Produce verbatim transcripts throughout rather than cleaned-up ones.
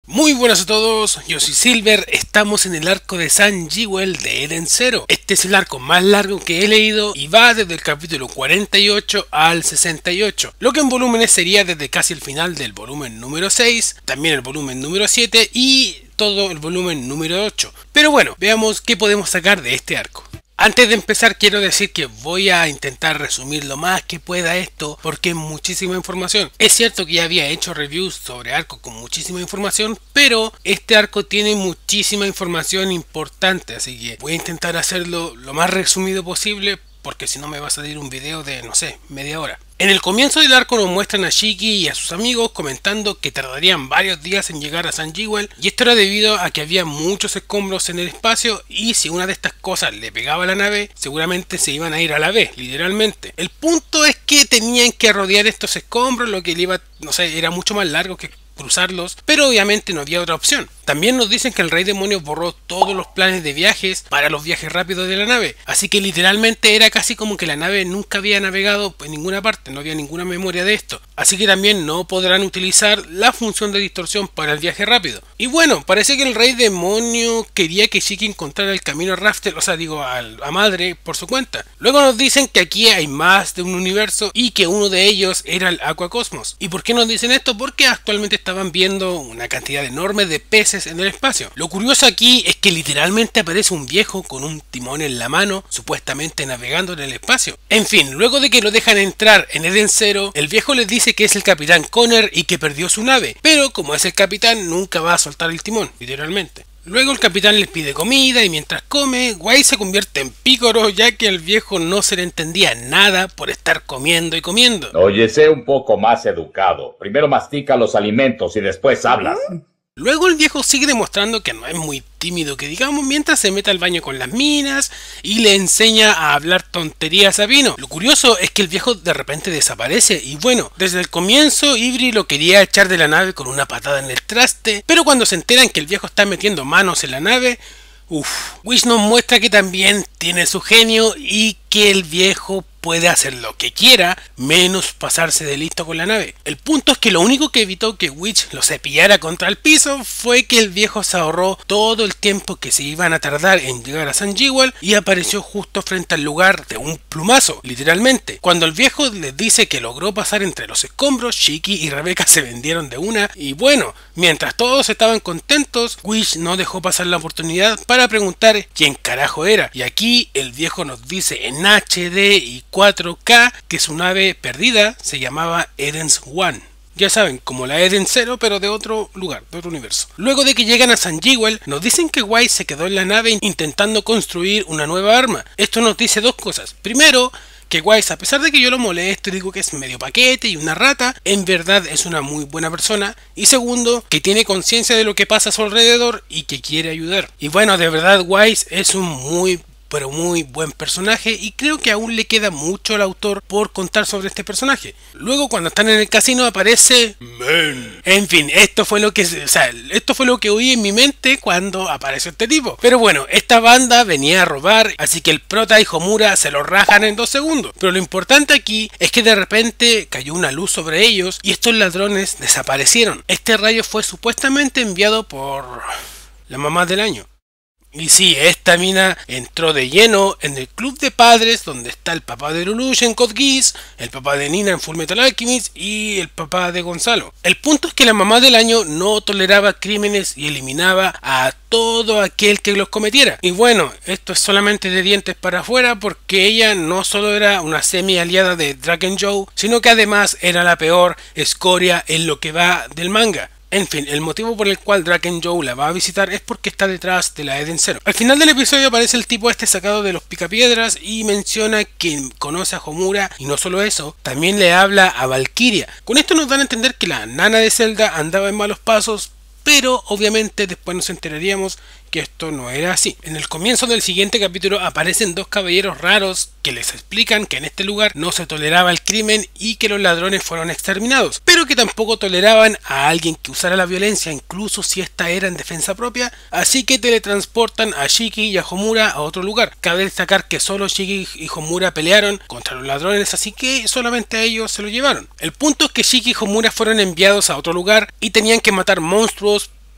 Muy buenas a todos, yo soy Silver, estamos en el arco de San Jewel de Eden Zero. Este es el arco más largo que he leído y va desde el capítulo cuarenta y ocho al sesenta y ocho, lo que en volúmenes sería desde casi el final del volumen número seis, también el volumen número siete y todo el volumen número ocho. Pero bueno, veamos qué podemos sacar de este arco. Antes de empezar quiero decir que voy a intentar resumir lo más que pueda esto porque es muchísima información. Es cierto que ya había hecho reviews sobre arcos con muchísima información, pero este arco tiene muchísima información importante, así que voy a intentar hacerlo lo más resumido posible porque si no me va a salir un video de, no sé, media hora. En el comienzo del arco nos muestran a Shiki y a sus amigos comentando que tardarían varios días en llegar a San Jewel, y esto era debido a que había muchos escombros en el espacio y si una de estas cosas le pegaba a la nave seguramente se iban a ir a la vez, literalmente. El punto es que tenían que rodear estos escombros, lo que le iba, no sé, era mucho más largo que cruzarlos, pero obviamente no había otra opción. También nos dicen que el Rey Demonio borró todos los planes de viajes para los viajes rápidos de la nave, así que literalmente era casi como que la nave nunca había navegado en ninguna parte, no había ninguna memoria de esto, así que también no podrán utilizar la función de distorsión para el viaje rápido. Y bueno, parece que el Rey Demonio quería que Shiki encontrara el camino a Raftel, o sea digo a, a Madre por su cuenta. Luego nos dicen que aquí hay más de un universo y que uno de ellos era el Aqua Cosmos. ¿Y por qué nos dicen esto? Porque actualmente estaban viendo una cantidad enorme de peces en el espacio. Lo curioso aquí es que literalmente aparece un viejo con un timón en la mano, supuestamente navegando en el espacio. En fin, luego de que lo dejan entrar en Eden Zero, el viejo les dice que es el capitán Connor y que perdió su nave, pero como es el capitán nunca va a soltar el timón, literalmente. Luego el capitán les pide comida y mientras come, White se convierte en pícoro ya que al viejo no se le entendía nada por estar comiendo y comiendo. Oye, sé un poco más educado. Primero mastica los alimentos y después hablas. Luego el viejo sigue demostrando que no es muy tímido que digamos mientras se mete al baño con las minas y le enseña a hablar tonterías a Vino. Lo curioso es que el viejo de repente desaparece y bueno, desde el comienzo Ivry lo quería echar de la nave con una patada en el traste, pero cuando se enteran que el viejo está metiendo manos en la nave, uff, Wish nos muestra que también tiene su genio y que el viejo puede hacer lo que quiera, menos pasarse de listo con la nave. El punto es que lo único que evitó que Witch lo cepillara contra el piso fue que el viejo se ahorró todo el tiempo que se iban a tardar en llegar a San Jewel y apareció justo frente al lugar de un plumazo, literalmente. Cuando el viejo les dice que logró pasar entre los escombros, Shiki y Rebecca se vendieron de una y bueno, mientras todos estaban contentos, Witch no dejó pasar la oportunidad para preguntar quién carajo era, y aquí el viejo nos dice en H D y cuatro K que su nave perdida se llamaba Eden's One. Ya saben, como la Eden Zero pero de otro lugar, de otro universo. Luego de que llegan a San Jewel, nos dicen que White se quedó en la nave intentando construir una nueva arma. Esto nos dice dos cosas. Primero, que Wise, a pesar de que yo lo molesto y digo que es medio paquete y una rata, en verdad es una muy buena persona. Y segundo, que tiene conciencia de lo que pasa a su alrededor y que quiere ayudar. Y bueno, de verdad Wise es un muy pero muy buen personaje y creo que aún le queda mucho al autor por contar sobre este personaje. Luego cuando están en el casino aparece Men. En fin, esto fue lo que, o sea, esto fue lo que oí en mi mente cuando apareció este tipo. Pero bueno, esta banda venía a robar, así que el prota y Homura se lo rajan en dos segundos. Pero lo importante aquí es que de repente cayó una luz sobre ellos y estos ladrones desaparecieron. Este rayo fue supuestamente enviado por la mamá del año. Y sí, esta mina entró de lleno en el club de padres donde está el papá de Lelouch en Code Geass, el papá de Nina en Fullmetal Alchemist y el papá de Gonzalo. El punto es que la mamá del año no toleraba crímenes y eliminaba a todo aquel que los cometiera. Y bueno, esto es solamente de dientes para afuera porque ella no solo era una semi aliada de Dragon Joe, sino que además era la peor escoria en lo que va del manga. En fin, el motivo por el cual Dragon Joe la va a visitar es porque está detrás de la Eden Zero. Al final del episodio aparece el tipo este sacado de los picapiedras y menciona que conoce a Homura y no solo eso, también le habla a Valkyria. Con esto nos dan a entender que la nana de Zelda andaba en malos pasos, pero obviamente después nos enteraríamos que esto no era así. En el comienzo del siguiente capítulo aparecen dos caballeros raros que les explican que en este lugar no se toleraba el crimen y que los ladrones fueron exterminados, pero que tampoco toleraban a alguien que usara la violencia incluso si esta era en defensa propia, así que teletransportan a Shiki y a Homura a otro lugar. Cabe destacar que solo Shiki y Homura pelearon contra los ladrones, así que solamente a ellos se lo llevaron. El punto es que Shiki y Homura fueron enviados a otro lugar y tenían que matar monstruos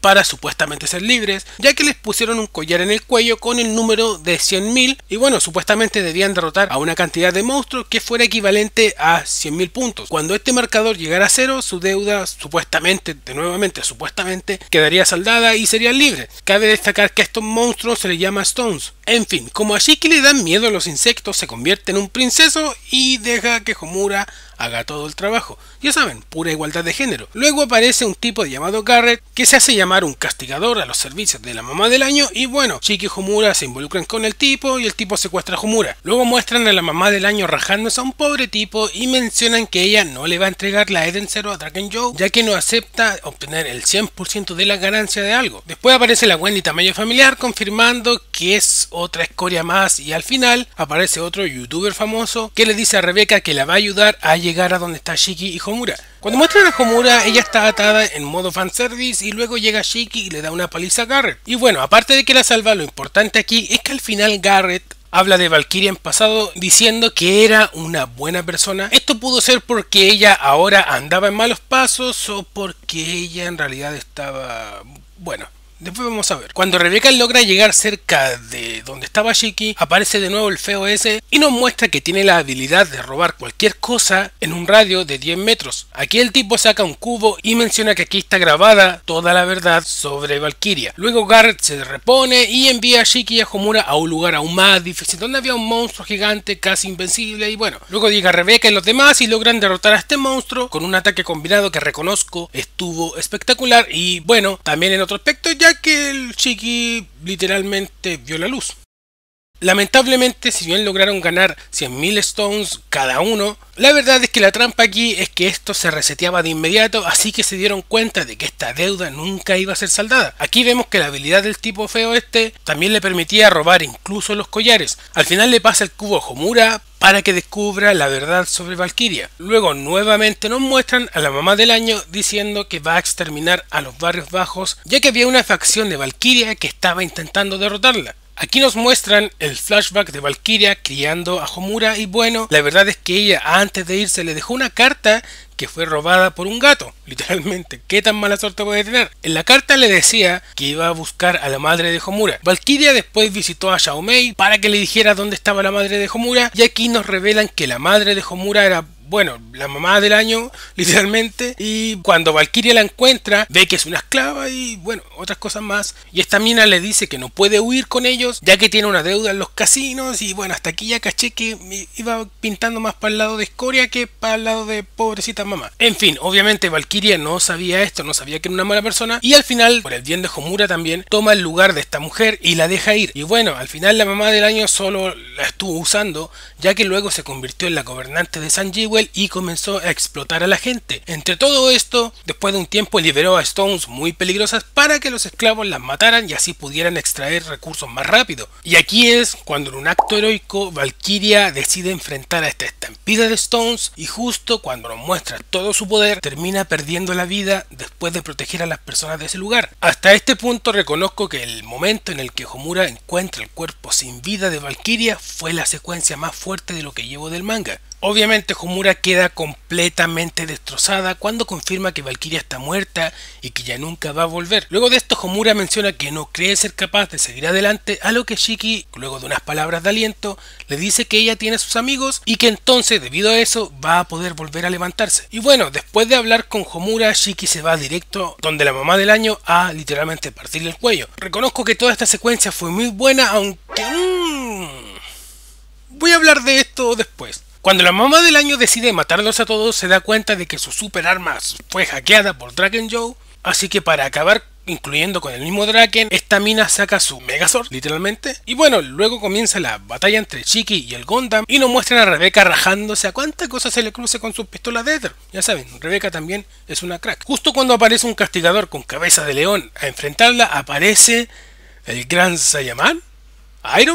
para supuestamente ser libres, ya que les pusieron un collar en el cuello con el número de cien mil y bueno, supuestamente debían derrotar a una cantidad de monstruos que fuera equivalente a cien mil puntos. Cuando este marcador llegara a cero, su deuda supuestamente, de nuevamente supuestamente, quedaría saldada y serían libres. Cabe destacar que a estos monstruos se les llama Stones. En fin, como a Shiki le dan miedo a los insectos, se convierte en un princeso y deja que Homura haga todo el trabajo. Ya saben, pura igualdad de género. Luego aparece un tipo llamado Garrett que se hace llamar un castigador a los servicios de la mamá del año y bueno, Shiki y Homura se involucran con el tipo y el tipo secuestra a Homura. Luego muestran a la mamá del año rajándose a un pobre tipo y mencionan que ella no le va a entregar la Eden Zero a Dragon Joe ya que no acepta obtener el cien por ciento de la ganancia de algo. Después aparece la Wendy tamaño familiar confirmando que es otra escoria más y al final aparece otro youtuber famoso que le dice a Rebecca que la va a ayudar a llegar a donde está Shiki y Homura. Cuando muestran a Homura, ella está atada en modo fanservice y luego llega Shiki y le da una paliza a Garrett. Y bueno, aparte de que la salva, lo importante aquí es que al final Garrett habla de Valkyria en pasado diciendo que era una buena persona. Esto pudo ser porque ella ahora andaba en malos pasos o porque ella en realidad estaba... bueno... después vamos a ver. Cuando Rebecca logra llegar cerca de donde estaba Shiki, aparece de nuevo el feo ese y nos muestra que tiene la habilidad de robar cualquier cosa en un radio de diez metros. Aquí el tipo saca un cubo y menciona que aquí está grabada toda la verdad sobre Valkyria. Luego Garrett se repone y envía a Shiki y a Homura a un lugar aún más difícil donde había un monstruo gigante casi invencible y bueno, luego llega Rebecca y los demás y logran derrotar a este monstruo con un ataque combinado que reconozco estuvo espectacular y bueno, también en otro aspecto ya que el Shiki literalmente vio la luz. Lamentablemente, si bien lograron ganar cien mil stones cada uno, la verdad es que la trampa aquí es que esto se reseteaba de inmediato, así que se dieron cuenta de que esta deuda nunca iba a ser saldada. Aquí vemos que la habilidad del tipo feo este también le permitía robar incluso los collares. Al final le pasa el cubo a Homura para que descubra la verdad sobre Valkyria. Luego nuevamente nos muestran a la mamá del año diciendo que va a exterminar a los barrios bajos, ya que había una facción de Valkyria que estaba intentando derrotarla. Aquí nos muestran el flashback de Valkyria criando a Homura y bueno, la verdad es que ella antes de irse le dejó una carta que fue robada por un gato, literalmente. ¿Qué tan mala suerte puede tener? En la carta le decía que iba a buscar a la madre de Homura. Valkyria después visitó a Xiaomei para que le dijera dónde estaba la madre de Homura y aquí nos revelan que la madre de Homura era, bueno, la mamá del año, literalmente, y cuando Valkyria la encuentra, ve que es una esclava y, bueno, otras cosas más. Y esta mina le dice que no puede huir con ellos, ya que tiene una deuda en los casinos, y bueno, hasta aquí ya caché que iba pintando más para el lado de escoria que para el lado de pobrecita mamá. En fin, obviamente Valkyria no sabía esto, no sabía que era una mala persona, y al final, por el bien de Homura también, toma el lugar de esta mujer y la deja ir. Y bueno, al final la mamá del año solo la estuvo usando, ya que luego se convirtió en la gobernante de San Jewel y comenzó a explotar a la gente. Entre todo esto, después de un tiempo liberó a Stones muy peligrosas para que los esclavos las mataran y así pudieran extraer recursos más rápido. Y aquí es cuando en un acto heroico Valkyria decide enfrentar a esta estampida de Stones y justo cuando nos muestra todo su poder termina perdiendo la vida después de proteger a las personas de ese lugar. Hasta este punto reconozco que el momento en el que Homura encuentra el cuerpo sin vida de Valkyria fue la secuencia más fuerte de lo que llevo del manga. Obviamente Homura queda completamente destrozada cuando confirma que Valkyria está muerta y que ya nunca va a volver. Luego de esto Homura menciona que no cree ser capaz de seguir adelante, a lo que Shiki, luego de unas palabras de aliento, le dice que ella tiene a sus amigos y que entonces debido a eso va a poder volver a levantarse. Y bueno, después de hablar con Homura, Shiki se va directo donde la mamá del año a literalmente partirle el cuello. Reconozco que toda esta secuencia fue muy buena, aunque... Mmm, voy a hablar de esto después. Cuando la mamá del año decide matarlos a todos, se da cuenta de que su super arma fue hackeada por Dragon Joe, así que para acabar incluyendo con el mismo Draken, esta mina saca su Megazord, literalmente. Y bueno, luego comienza la batalla entre Shiki y el Gundam y nos muestran a Rebecca rajándose a cuánta cosa se le cruce con su pistola de Ether. Ya saben, Rebecca también es una crack. Justo cuando aparece un castigador con cabeza de león a enfrentarla, aparece el gran Saiyaman, Iron Man.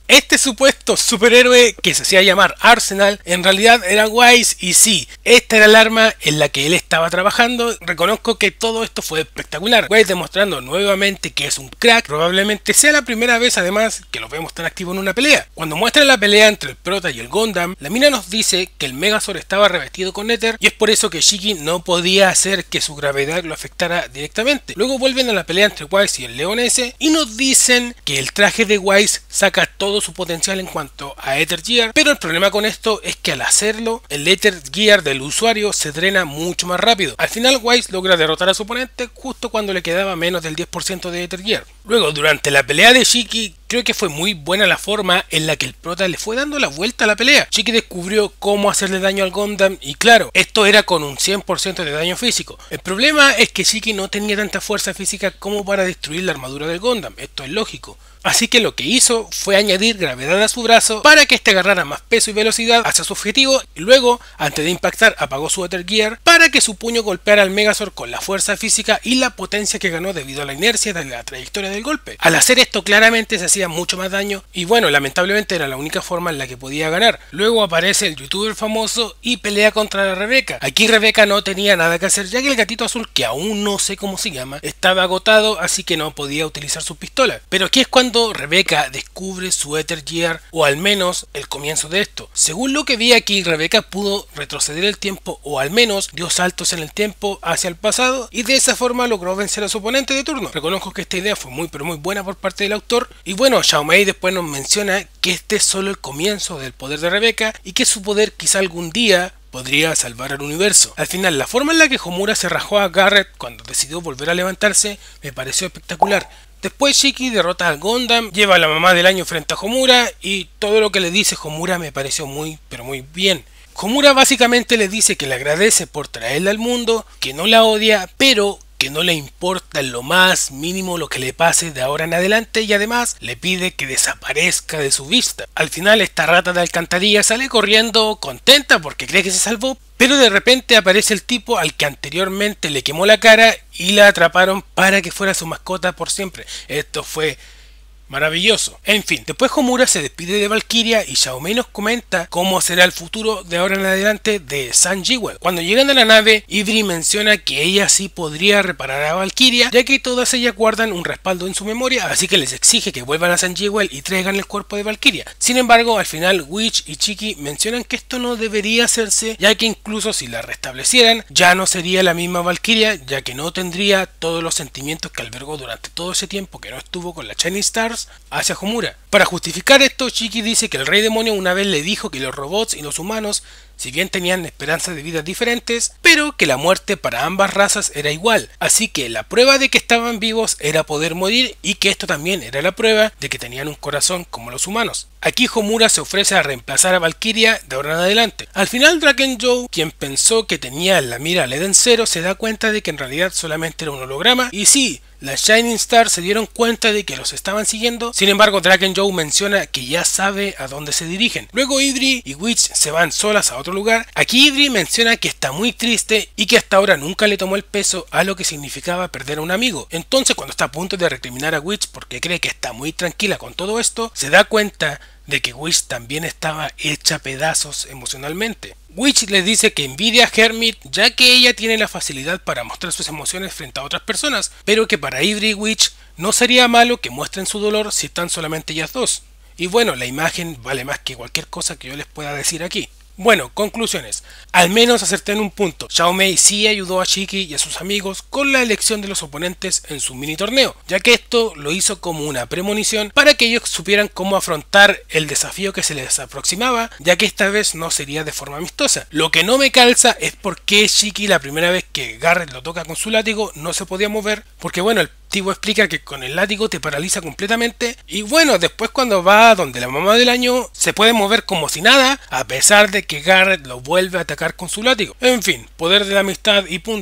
Este supuesto superhéroe que se hacía llamar Arsenal en realidad era Wise, y sí, esta era el arma en la que él estaba trabajando. Reconozco que todo esto fue espectacular. Wise demostrando nuevamente que es un crack, probablemente sea la primera vez además que lo vemos tan activo en una pelea. Cuando muestra la pelea entre el Prota y el Gundam, la mina nos dice que el Megazord estaba revestido con éter y es por eso que Shiki no podía hacer que su gravedad lo afectara directamente. Luego vuelven a la pelea entre Wise y el León S y nos dicen que el traje de Wise saca todo su potencial en cuanto a Ether Gear, pero el problema con esto es que al hacerlo el Ether Gear del usuario se drena mucho más rápido. Al final Wise logra derrotar a su oponente justo cuando le quedaba menos del diez por ciento de Ether Gear. Luego, durante la pelea de Shiki, creo que fue muy buena la forma en la que el prota le fue dando la vuelta a la pelea. Shiki descubrió cómo hacerle daño al Gundam y claro, esto era con un cien por ciento de daño físico. El problema es que Shiki no tenía tanta fuerza física como para destruir la armadura del Gundam, esto es lógico. Así que lo que hizo fue añadir gravedad a su brazo para que este agarrara más peso y velocidad hacia su objetivo y luego, antes de impactar, apagó su Ether Gear para que su puño golpeara al Megazord con la fuerza física y la potencia que ganó debido a la inercia de la trayectoria del golpe. Al hacer esto claramente se hacía mucho más daño y bueno, lamentablemente era la única forma en la que podía ganar. Luego aparece el youtuber famoso y pelea contra Rebeca. Aquí Rebeca no tenía nada que hacer ya que el gatito azul, que aún no sé cómo se llama, estaba agotado, así que no podía utilizar su pistola. Pero aquí es cuando Rebeca descubre su Ether Gear, o al menos el comienzo de esto. Según lo que vi aquí, Rebeca pudo retroceder el tiempo o al menos dio saltos en el tiempo hacia el pasado y de esa forma logró vencer a su oponente de turno. Reconozco que esta idea fue muy pero muy buena por parte del autor y bueno, Xiaomei después nos menciona que este es solo el comienzo del poder de Rebeca y que su poder quizá algún día podría salvar al universo. Al final, la forma en la que Homura se rajó a Garrett cuando decidió volver a levantarse me pareció espectacular. Después Shiki derrota al Gundam, lleva a la mamá del año frente a Homura y todo lo que le dice Homura me pareció muy pero muy bien. Homura básicamente le dice que le agradece por traerla al mundo, que no la odia, pero que no le importa en lo más mínimo lo que le pase de ahora en adelante y además le pide que desaparezca de su vista. Al final esta rata de alcantarilla sale corriendo contenta porque cree que se salvó, pero de repente aparece el tipo al que anteriormente le quemó la cara y la atraparon para que fuera su mascota por siempre. Esto fue maravilloso. En fin, después Homura se despide de Valkyria y Xiaomei nos comenta cómo será el futuro de ahora en adelante de San Jewel. Cuando llegan a la nave, Ivry menciona que ella sí podría reparar a Valkyria, ya que todas ellas guardan un respaldo en su memoria, así que les exige que vuelvan a San Jewel y traigan el cuerpo de Valkyria. Sin embargo, al final Witch y Shiki mencionan que esto no debería hacerse, ya que incluso si la restablecieran, ya no sería la misma Valkyria, ya que no tendría todos los sentimientos que albergó durante todo ese tiempo que no estuvo con la Shining Stars hacia Homura. Para justificar esto, Shiki dice que el Rey Demonio una vez le dijo que los robots y los humanos, si bien tenían esperanzas de vidas diferentes, pero que la muerte para ambas razas era igual, así que la prueba de que estaban vivos era poder morir y que esto también era la prueba de que tenían un corazón como los humanos. Aquí Homura se ofrece a reemplazar a Valkyria de ahora en adelante. Al final Draken Joe, quien pensó que tenía en la mira al Eden Zero, se da cuenta de que en realidad solamente era un holograma y sí, las Shining Stars se dieron cuenta de que los estaban siguiendo, sin embargo Draken Joe menciona que ya sabe a dónde se dirigen. Luego Ivry y Witch se van solas a otro lugar. Aquí Ivry menciona que está muy triste y que hasta ahora nunca le tomó el peso a lo que significaba perder a un amigo. Entonces cuando está a punto de recriminar a Witch porque cree que está muy tranquila con todo esto, se da cuenta de que Witch también estaba hecha pedazos emocionalmente. Witch le dice que envidia a Hermit ya que ella tiene la facilidad para mostrar sus emociones frente a otras personas, pero que para Ivry y Witch no sería malo que muestren su dolor si están solamente ellas dos. Y bueno, la imagen vale más que cualquier cosa que yo les pueda decir aquí. Bueno, conclusiones. Al menos acerté en un punto. Xiaomei sí ayudó a Shiki y a sus amigos con la elección de los oponentes en su mini torneo, ya que esto lo hizo como una premonición para que ellos supieran cómo afrontar el desafío que se les aproximaba, ya que esta vez no sería de forma amistosa. Lo que no me calza es por qué Shiki la primera vez que Garrett lo toca con su látigo no se podía mover, porque bueno, el tipo explica que con el látigo te paraliza completamente y bueno, después cuando va donde la mamá del año se puede mover como si nada, a pesar de que Garrett lo vuelve a atacar con su látigo. En fin, poder de la amistad y punto.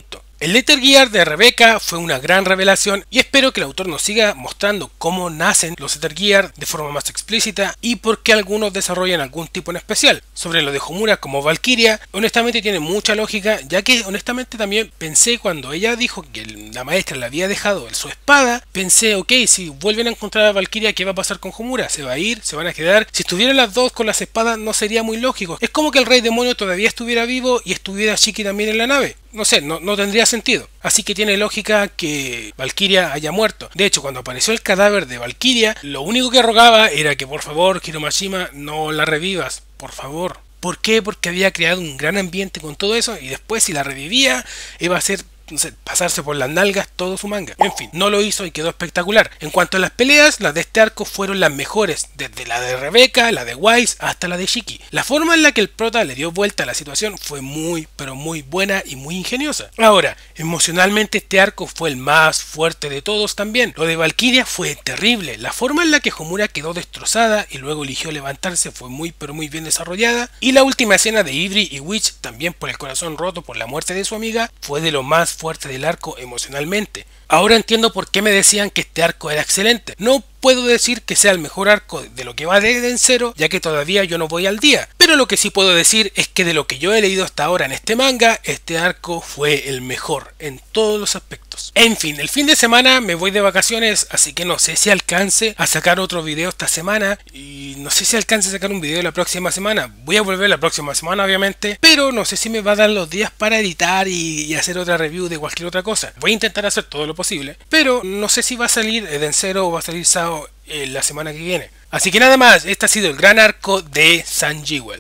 El Letter Gear de Rebecca fue una gran revelación y espero que el autor nos siga mostrando cómo nacen los Letter Gear de forma más explícita y por qué algunos desarrollan algún tipo en especial. Sobre lo de Homura como Valkyria, honestamente tiene mucha lógica, ya que honestamente también pensé cuando ella dijo que la maestra le había dejado su espada, pensé, ok, si vuelven a encontrar a Valkyria, ¿qué va a pasar con Homura? ¿Se va a ir? ¿Se van a quedar? Si estuvieran las dos con las espadas no sería muy lógico. Es como que el Rey Demonio todavía estuviera vivo y estuviera Shiki también en la nave. No sé, no, no tendría sentido. Así que tiene lógica que Valkyria haya muerto. De hecho, cuando apareció el cadáver de Valkyria, lo único que rogaba era que por favor, Hiromashima, no la revivas. Por favor. ¿Por qué? Porque había creado un gran ambiente con todo eso y después si la revivía iba a ser, no sé, pasarse por las nalgas todo su manga. En fin, no lo hizo y quedó espectacular. En cuanto a las peleas, las de este arco fueron las mejores, desde la de Rebecca, la de Wise, hasta la de Shiki. La forma en la que el prota le dio vuelta a la situación fue muy, pero muy buena y muy ingeniosa. Ahora, emocionalmente este arco fue el más fuerte de todos también. Lo de Valkyria fue terrible. La forma en la que Homura quedó destrozada y luego eligió levantarse fue muy, pero muy bien desarrollada. Y la última escena de Idri y Witch, también por el corazón roto por la muerte de su amiga, fue de lo más fuerte del arco emocionalmente. Ahora entiendo por qué me decían que este arco era excelente. No puedo decir que sea el mejor arco de lo que va de Eden Zero, ya que todavía yo no voy al día. Pero lo que sí puedo decir es que de lo que yo he leído hasta ahora en este manga, este arco fue el mejor en todos los aspectos. En fin, el fin de semana me voy de vacaciones, así que no sé si alcance a sacar otro video esta semana y no sé si alcance a sacar un video la próxima semana. Voy a volver la próxima semana obviamente, pero no sé si me va a dar los días para editar y, y hacer otra review de cualquier otra cosa. Voy a intentar hacer todo lo posible, pero no sé si va a salir Eden Zero o va a salir Sao eh, la semana que viene. Así que nada más, este ha sido el gran arco de San Jewel.